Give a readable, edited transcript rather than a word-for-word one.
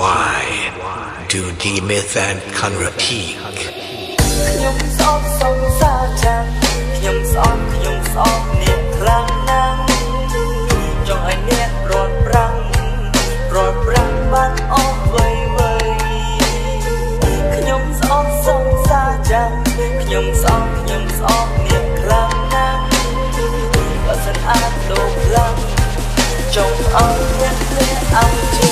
why do demons and can repeat ខ្ញុំស្អប់សងសាចាស់ខ្ញុំស្អប់អ្នកខ្លាំងណាស់ចង់ឲ្យអ្នករត់ប្រាំងបានអស់វ័យខ្ញុំស្អប់សងសាចាស់ខ្ញុំស្អប់អ្នកខ្លាំងណាស់បើសិនអាចដូរខ្លាំងចង់ឲ្យអ្នកភ្លេចឲ្យ